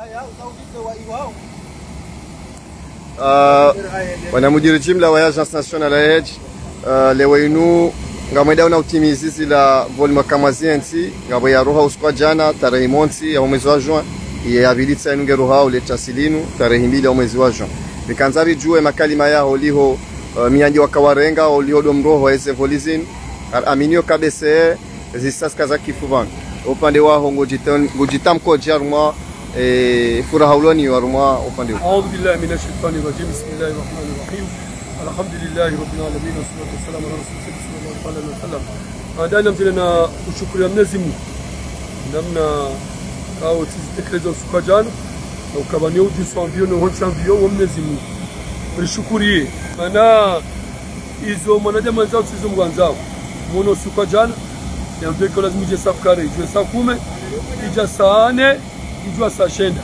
Bwana mudiri jimla wa Agence Nationale ya Hedge leo inu ngamwenda una utimizizi la volume kamaziensi ngabo ya roha uskwa jana tarehe monsi ya mwezi wa juin ya habilita inunge roha ule tasilinu tarehe 2 ya mwezi wa juin bikanzari jue makalima yao liho mianji wakawarenga oliho domroho ese volizin aminio kabese zisaska za kifuvan upande wao ngojitamko jaruma furaha uloni waruma upande wao. A'udhu billahi minash shaitani rajim. Bismillahir rahmanir rahim. Alhamdulillahi rabbil alamin wassalatu wassalamu ala rasulillah sallallahu alaihi wasallam. Adana mtena kushukuru Mwenyezi Mungu namna kao tizitekeleza usiku jana na ukabania ujisambio na honchambio wa Mwenyezi Mungu. Tulishukurie maana hizo mwanadamu wenzao sizo mwanzao muone usiku jana na mbeko lazima ije safari ije saa 10 ije saa 4 ije saa shenda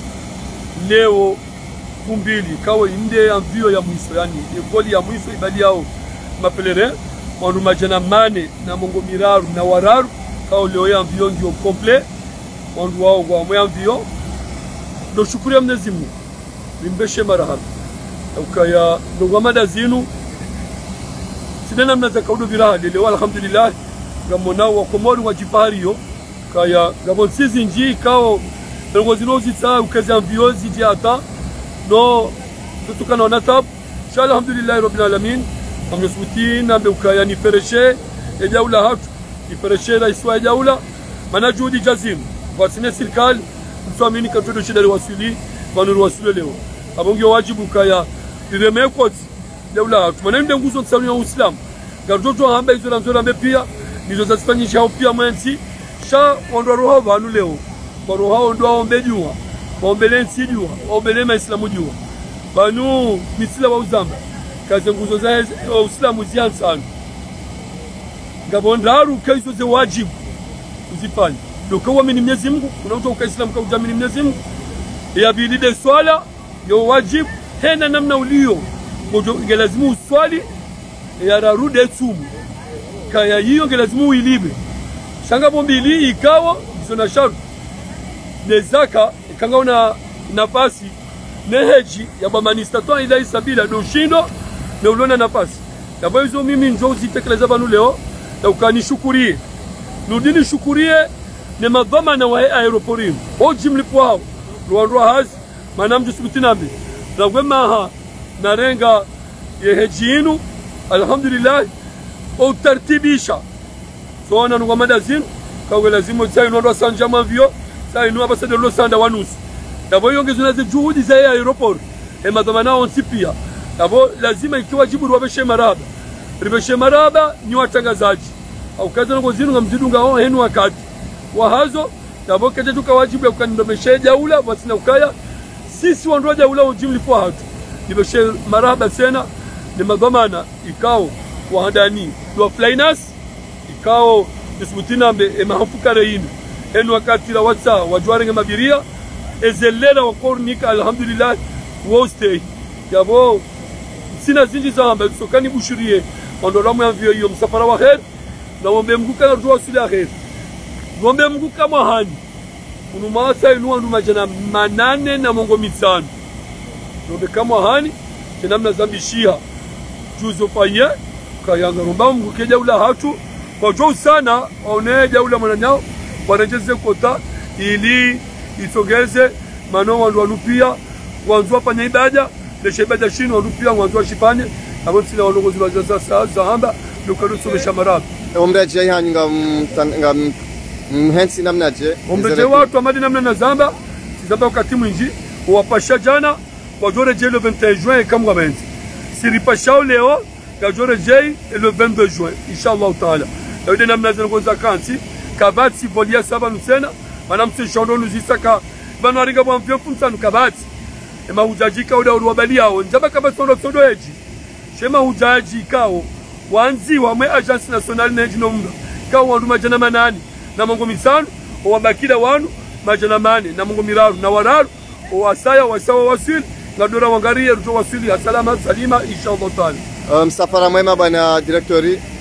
leo kumbili kawa inde ambio ya mwiso yani evoli ya mwiso ibali yao mapelere wandu majana mane na mongo miraru na wararu kawa leo ya ambio ndio komple wandu wao kwa mwe ambio ndo shukuri Mwenyezi Mungu limbeshe marahaba ukaya ndo mada zinu sidena mnaza kaudo viraha leo alhamdulillah gamonao wa komori wa jipario kaya gabon sizi nji kao ngo zinozi tsa ukazi ambiozi diata no tutukana na tab alhamdulillah rabbil alamin amnasutina mbukaya ni pereshe ya jaula hatu ni pereshe rais wa jaula mana juhudi jazim wasine serikali mtuamini katoto shida wasili wanuru wasili leo abonge wajibu kaya direme koti jaula hatu mana ndio nguzo tsani ya Uislamu garoto hamba hizo na nzora pia nizo zasifanyisha pia mwenzi sha ondwa roho vanu leo baro hao ndo aombe jua waombele nsijua waombele maislamu jua banu misila wa uzamba kaze nguzo za Uislamu ziansana ngabondaru kaizo ze wajibu uzifanye ndio uamini Mwenyezi Mungu unaotoka ukaislamu kwa ujamini Mwenyezi Mungu ya bilide swala yo wajibu tena namna ulio ngojo ngelazimu uswali ya rarude tumu kaya hiyo ngelazimu uilibe shanga bombili ikawa zona sharu nezaka ikanga una nafasi neheji ya bamanista toa ila isabila ndo shindo na ulona nafasi na hizo mimi njoo zitekeleza banu leo na ukanishukurie nudini shukurie ne madhamana wa aeroporti hoji mlipwao ruandwa hazi manamju subutinambi na gwema na renga yehejinu alhamdulillah au tartibisha so na ngomada zinu kwa lazima tsaino ndo sanja mavio inu abasa de losanda wanusu yabo yongezuna ze juhudi za aeroport madhamana onsipia yabo lazima ikiwa jibu rwabeshe maraba ni watangazaji au kaza ngo zinu ngamzidunga ho henu wakati wa hazo yabo kaje tukawajibu ya kukandomeshe jaula wasina ukaya sisi wandu jaula ujimli kwa hatu nibeshe maraba tena ni madhamana ikao wahandani wa flynas ikao disbutina mbe mahafuka reinu enu wakati la watsa wajwarenga mabiria ezelela wakornika alhamdulillah wostay yabo sina zinji zamba sokani bushurie ondolamu ya vyo hiyo msafara wa khair na ombe mguka na tuwa sila khair ombe mguka mahani unumasa inu andu majana manane na mongo mitano ombe kama hani tenamna zambishia juzo paye kayanga rumba mguke jaula hatu kwa jo sana one jaula mwananyao wanajeze kota ili isogeze mano wandu wanupia wanzua panya ibada leshe ibada shino wanupia wanzua shipanye abo sila walongozi wa za hamba lukarusomesha marabu omreje yanyu ngam mhensi namnaje omreje watu amadi namna na zamba wakati mwingi wapasha jana wajore je le 21 juin kama wamenzi siripashao leo gajore je le 22 juin inshallah taala ndio namna zingoza kanti kabati volia saba nusena manam se shondo nuzisaka bano aringa bwa mfyo funsa nukabati ema hujajika uda uruwabalia hao njaba kabati sondo eji shema hujaji kao wanzi wa mwe Agence Nationale neji nomba kao wandu majana manani na mongo misanu wabakila wanu majana mane na mongo miraru na wararu wasaya wasawa wasili ngandora wangarie ruto wasili salama salima inshallah taala msafara mwema bwana directori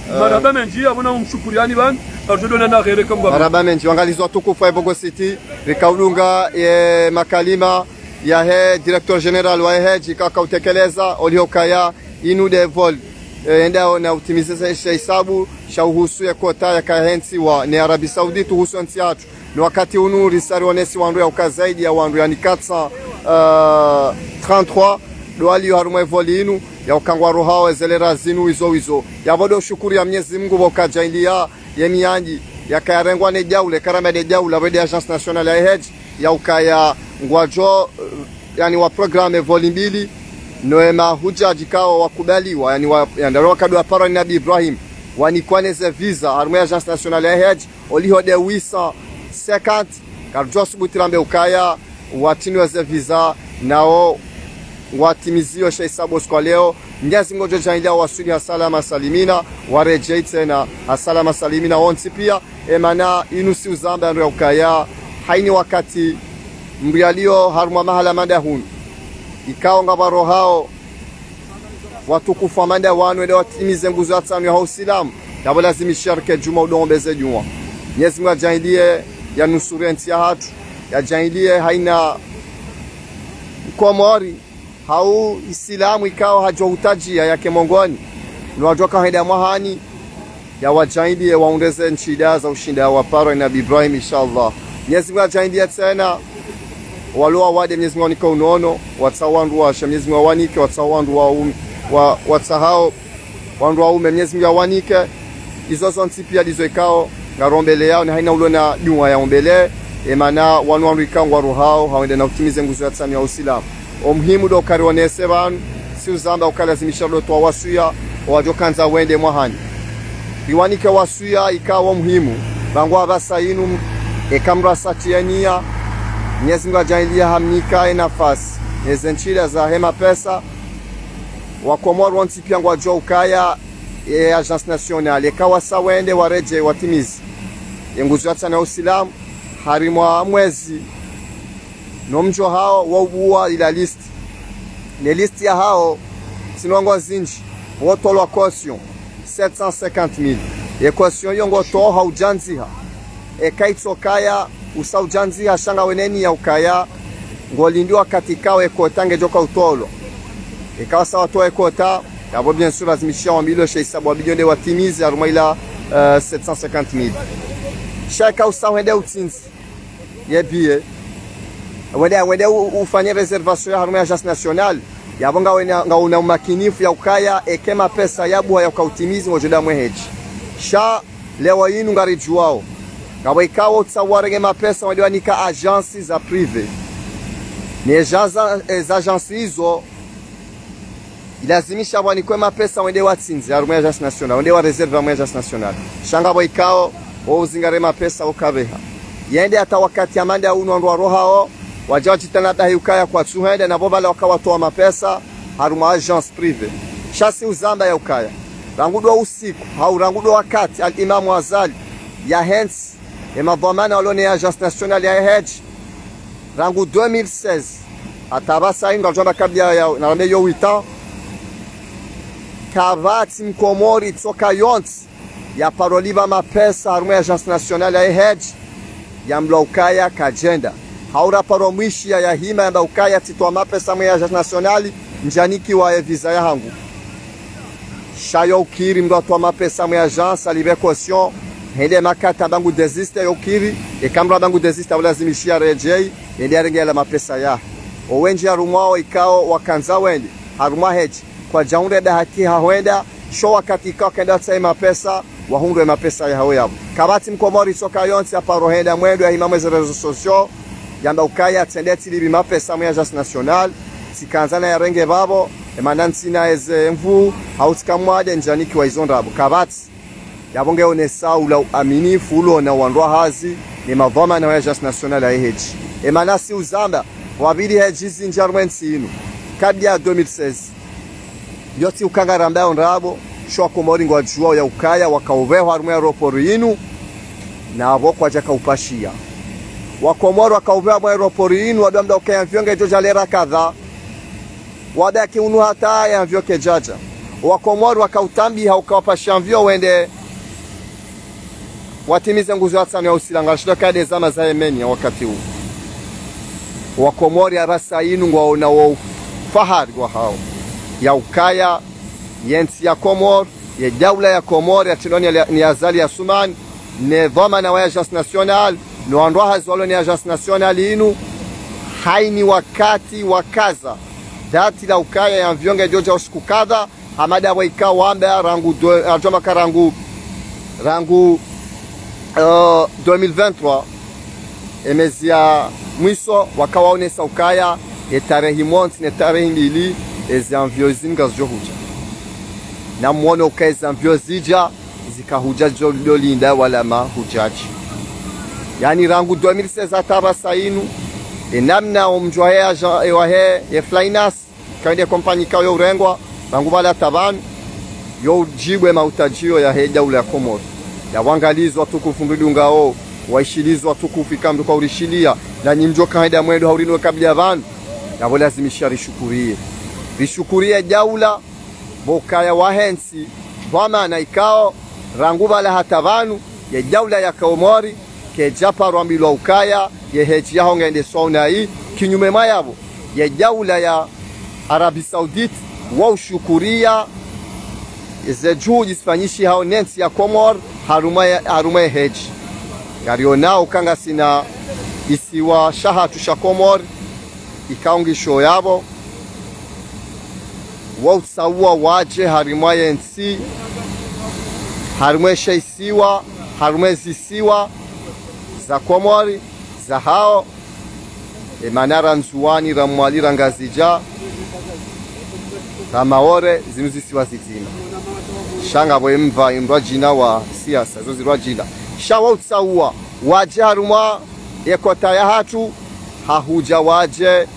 maraba menji abona umshukuriani ban arjodona na ghere kamba maraba menji wangalizwa tukufu Bogo City rikaulunga ye makalima ya he director general wa heji kaka utekeleza oliokaya inu de vol endao na utimizesha hesabu shauhusu ya kota ya kahensi wa ni Arabi Saudite husu ntiatu ni wakati unu risari wanesi wandu ya ukazaidi ya wandu ya ni 433 doali ya harumwe voli inu ya ukangwa rohao ezelera zinu izo ya vodo shukuri ya Mwenyezi Mungu wakajailia ya mianji ya kayarengwa ne jaule karama de jaule wede Agence Nationale ya Hedge ya ukaya ngwajo yani wa programme voli mbili noema hujaji kao wakubaliwa yani yandaroka kadwa para Nabii Ibrahim wanikwaneze visa harumwe Agence Nationale ya Hedge olihode 850 karjo subutirambe ukaya watiniweze visa nao watimizio hesabu kwa leo Mwenyezi Mungu jaindia wasuli hasalama salimina warejei tena hasalama salimina onsi pia emana inusi uzamba ndio ukaya haini wakati mbialio haruma mahala manda hunu ikao ngabaro hao watukufu manda wanu ndio watimize nguzo ya tano ya Uislamu ndio lazimishirike juma udombeze juma Mwenyezi Mungu jaindie ya nusurenti ya hatu ya jaindie haina komori hau Islamu ikao hajohutajia yake mongoni ni wajoka henda mahani ya wajaindi ya waundeze nchida za ushinda wa paro na Ibrahim inshallah Mwenyezi Mungu ajaindi tena walua wade Mwenyezi Mungu nika unono watsawandu wa Mwenyezi Mungu wanike watsawandu wa watsahao wandu wa Mwenyezi Mungu wanike izo zonti pia dizo ikao ngarombele yao ni haina ulona dua ya ombele emana wandu ikangwa rohao hawende na utimize nguzo ya tsani ya Uislamu omhimu do karionese ban si uzamba ukalazimisha do to wasuya wajokanza wende mwahani biwanike wasuya ikawa muhimu bangwa basainu ekamra satiania Mwenyezi Mungu ajailia hamnika nafasi ezenchila za hema pesa wakomoro ntipia ngwa jo ukaya Agence Nationale ikawa sawende wareje watimizi yenguzo ya tsana Uislamu harimwa mwezi nomjo hao wauwa ila list ne list ya hao sinongo zinji wotolwa caution 750,000 e caution yongo to haujanziha e kaitsokaya usaujanziha shanga weneni ya ukaya ngolindiwa katika we kotange joka utolo e kawa sawa to e kota yabo bien sûr lazimishia wa milo hesabu bilioni watimizi aruma ila 750,000 shaka usawende utsinzi yebie wende ufanye reservation ya haruma ya Agence Nationale yabonga wenga una umakinifu ya ukaya ekema pesa yabu ya ukautimizi mojoda mweheji sha lewa yinu ngari juao ngabo ikawo tsawarenge mapesa wadiwa nika agence za privé ni agence hizo ilazimisha bwani kwa mapesa wende watsinzi haruma ya Agence Nationale wende wa reserve ya Agence Nationale shanga bo ikawo uzingare mapesa ukabeha yende hata wakati amanda uno ndo rohao wajaji tena dahi ukaya kwa tsuhende na bobala wakawatoa mapesa haruma agence privé shasi uzamba ya ukaya rangudo usiku au rangudo wakati al-Imam Azali ya hens emadhamana walone Agence Nationale ya Hedge rangu 2016 atabasa inga jomba kabla ya na meyo 8 ans kavati mkomori tsoka yont ya paroliba mapesa haruma ya Agence Nationale ya Hedge ya mlaukaya kajenda haura paro mwishia ya hima ya ukaya titwa mapesa mwe ya Agence Nationale njaniki wa visa ya hangu shayo ukiri mdo atwa mapesa mwe ya agence alibe caution hende makata bangu desiste ukiri ekamra bangu desiste lazimishia rejei hende arengela mapesa ya owenji harumwao ikao wakanza wende harumwa Hedge kwa jaunde da haki hawenda sho wakati ikao kenda tsai mapesa wahundwe mapesa ya hao yabo kabati mkomori soka yonsi aparo henda mwendo ya himamwe za rezo sosio yamba ukaya tendeti libi mapesa mwe Agence Nationale sikanzana ya renge babo emanansi na eze mvu hausikamwade njaniki wa izondabo kabati yabonge onesa ula aminifu ulo na wandwa hazi ni mavoma na Agence Nationale ya Hedge emanasi uzamba wabidi Hedge zinjarwensi inu kabia 2016 yoti ukangaramba onrabo shwa komori ngwa juao ya ukaya wakauveho harumwe ya ropori inu na abo kwa jaka upashia wakomoro wakauvea mwa aeropori inu wadamda ukaya mvionge joja lera kadha wada ki unu hata ya mvioke jaja Wakomori wakautambiha ukawapasha mvyo wende watimize nguzo ya tano ya usilanga shida kade zama za Yemeni ya wakati huu. Wakomori arasa inu ngwaona wa fahari wa hao ya ukaya yensi ya Komor ya daula ya Komor ya tinoni ni azali ya Suman ne dhamana wa Agence Nationale no andwaha zwalo ni Agence Nationale inu haini wakati wakaza dati la ukaya ya mvionge joja usiku kadha hamada wa ikawa amba rangu 2023 emezi ya mwiso wakawaonesa ukaya tarehe monti ne tarehe mbili ezi anvyo zinga zijohuja na mwono ukaya ezi anvyo zija zikahuja jolinda wala mahujaji yani rangu 2016 atabasa inu namna umjwahe ya Flynas kaende kompanyi kao ya urengwa rangu wala tabanu yo jibwe mautajio ya heja ule ya Komori ya wangalizi watukufu mbidungao waishilizi watukufu ikamdu kwa urishilia na nyimjo kaida mwendo haurino kabla ya vandu ya wale lazimisha rishukurie jaula bokaya wahensi wama na ikao ranguba la hatavanu ya jaula ya Komori ke japa rwambilwa ukaya ya heji ya hongende sauna hii kinyume mayabo ya jaula ya Arabi Saudit wa ushukuria ze juu jisifanyishi hao nensi ya Komor harumaye heji yariona ukanga sina isiwa shahatu sha Komor ikaungisho yabo wa usawa waje harumaye nsi harumaye shaisiwa harumaye zisiwa za Komori za hao manara nzuwani ramwali rangazija ramaore zinuzisiwa zizima shanga boemva imrwa jina wa siasa zo zirwa jina shawa utsawa waje haruma ekota ya hatu hahuja waje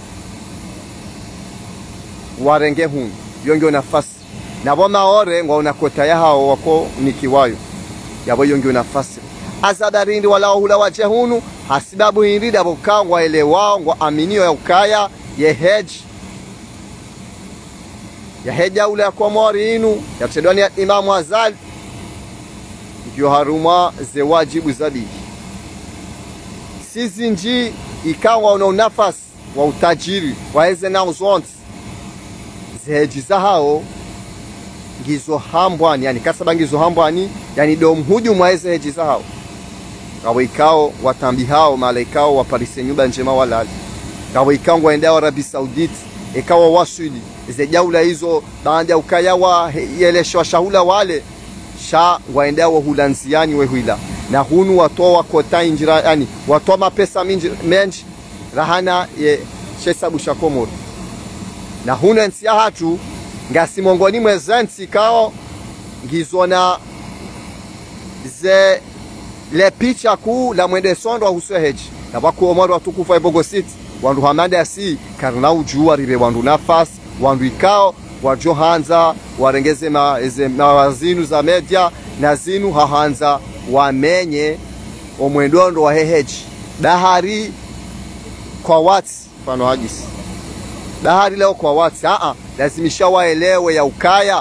warenge hun yongo nafasi nabo maore ngwaona kota ya hao wako nikiwayo yabo yongo nafasi azadarindi wala hula waje hunu hasibabu hindi dabo kangwa elewao ngwa aminio ya ukaya ye hedge ya heja ule ya Komori inu ya tedwani ya Imamu Azali ikiwa haruma ze wajibu zabihi sisi nji ikawa una nafasi wa utajiri waeze na uzonti ze heji za hao ngizo hambwani yani kasaba ngizo hambwani yani domhuju mwaeze heji za hao kawa ikao watambi hao malaikao waparise nyumba njema walali kawa ikao waendea wa Arabi Saudit ikawa wasuli ze jaula hizo baada ukaya wa yeleshwa shahula wale sha waendea wa hulanziani wehuila na hunu watoa kota injira yani watoa mapesa menji rahana ye shesabu sha Komori na hunu nsia hatu ngasi mongoni mwezensi kao ngizona ze le picha kuu la mwende sondo wa huseheji na waku Omari watukufu wa Bogo City wandu hamada si karna ujua ribe wandu nafasi wandu ikao wajo hanza warengeze mawazinu za media na zinu hahanza wamenye omwendondo wa heheji dahari kwa wati mfano hagisi dahari leo kwa wati lazimisha waelewe ya ukaya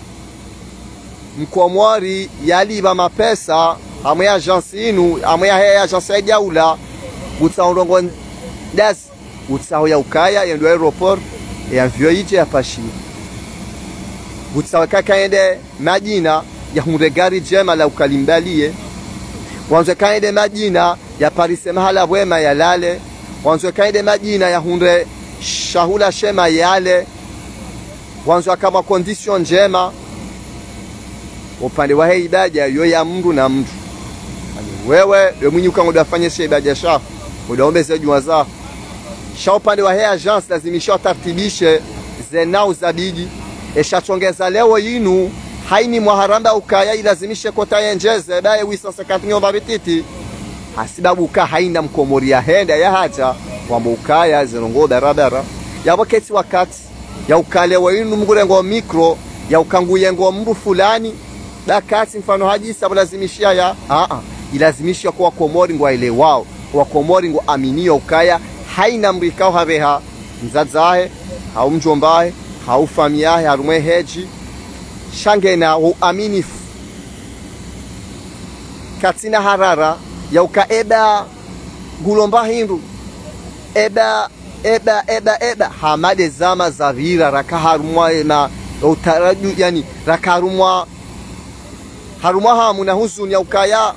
Mkomori yaliba mapesa amwe agence inu amwe ya agence ya jaula utsaondongo das utsao ya ukaya yendo aeroport ya vyo ije ya pashi utsao kakaende majina ya hunregari jema la ukalimbalie wanzo kaende majina ya parise mahala wema ya lale wanzo kaende majina ya hunre shahula shema yale wanzo kama condition njema upande wa ibaja yo ya mndu na mndu wewe mwenye ukangodafanya ibaja shako udaombeze jua zako sha upande wa agence lazimisha tartibishe zenau zabidi eshachongeza leo yinu haini mwaharamba ukaya ilazimishe kota yenjeze bae wisa sakatinyo babititi hasibabu ka haina Mkomori ya henda ya haja kwamba ukaya zinongo barabara ya wakati wakati ya ukale wa yinu mgurengo mikro ya ukanguyengo mru fulani dakati mfano haji sabu lazimishia ya ilazimishia kwa Komori ngwa ile wao kwa Komori ngwa aminio ukaya haina mrikao haveha mzazahe hau mjombahe hau famiahe harumwe heji shangena uaminifu katina harara ya ukaeba gulomba hindu eba hamade zama za vira rakaharumwa na utaraju yani rakarumwa harumwa hamu na huzuni ya ukaya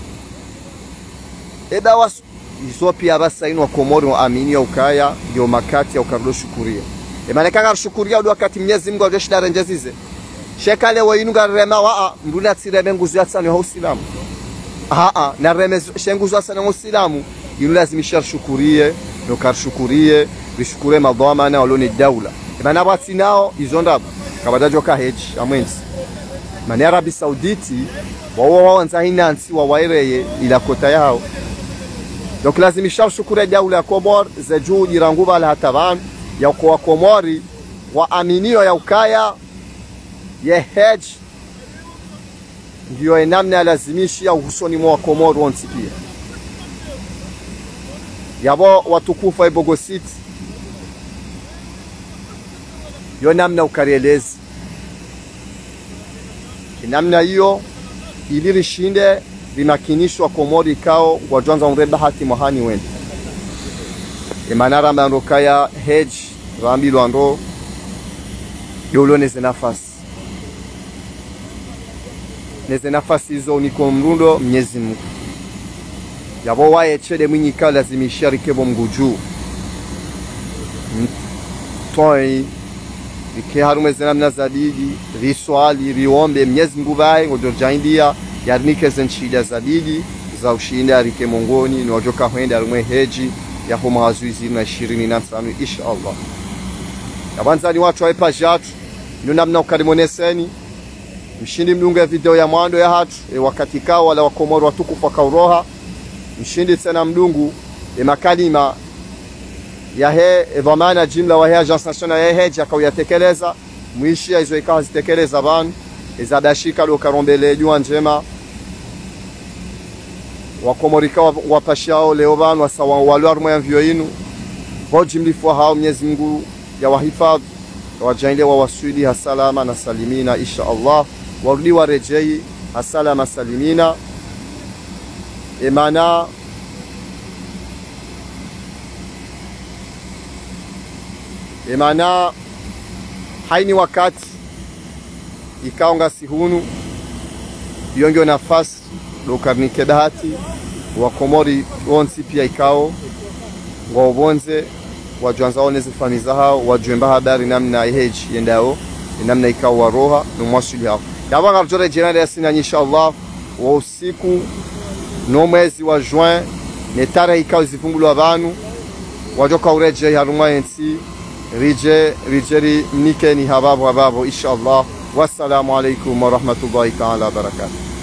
eba wasu izopia basa ino Komori wa amini ya ukaya yo makati ya ukardo shukuria emanekanga shukuria ndo wakati Mwenyezi Mungu alioshidara njezize shekale wa inu garema wa mbuna tsireme nguzu ya tsani wa usilamu na reme shenguzu ya tsani wa usilamu inu lazimisha shukurie no karshukurie bishukure madhamana waloni daula emana wati nao izonda kabadajo ka hedge amwenzi mani Arabi Sauditi wao wanza hinansi wa waireye ila kota yao donc lazimisha shukure daula ya Komori za juu jiranguba la hataban ya kwa Komori wa aminio ya ukaya ye hedge ndio namna lazimishi ya usoni mwa Komori wonsi pia yabo watukufa Ibogo City yo namna ukarielezi namna hiyo ilirishinde limakinishwa Komori kao wajanza unreba hati mahani wende emanara mandokaya hedge rambi lwando yoloneze nafasi hizo niko mrundo Mwenyezi Mungu yabo wae chede mwinyika lazimishia rikebo mguju toi ike harumeze namna zadidi riswali riombe Mwenyezi Mungu bae ngodojaindia yarnike zenshida zadidi za ushinda rike mongoni ni wajoka huenda rumwe heji ya homa hazuizi na 25 inshallah yabanzani watu waipa jatu nunamna ukarimoneseni mshindi mdungu ya video ya mwando ya hatu wakati kao wala Wakomori watukufu wakauroha mshindi tena mdungu makalima ya he dhamana jimla wa he Agence Nationale ya Hedge akayatekeleza muishia hizo ikawa zitekeleza banu izadashika lo karombele jua njema Wakomori kwa wapashao leo banu wasawa walwarmo ya mvyo inu hoji mlifu hao Mwenyezi Mungu ya wahifadhi wajainde wa wasuli hasalama na salimina insha Allah warudi warejei hasalama salimina emana haini wakati ikaonga sihunu yongyo nafasi lokarnike bahati Wakomori wonsi pia ikao ngobonze wajuanza oneze famiza hao wajumba habari namna hedge yendao namna ikao waroha no mwasuli hao yabanga rjore jenale yasina inshallah wa usiku no mwezi wa juin ne tarehe ikao zifungulo abantu wajoka ureje haruma yensi rijeri mnike ni hababo inshallah wassalamu alaikum wa rahmatullahi ta'ala barakatuh.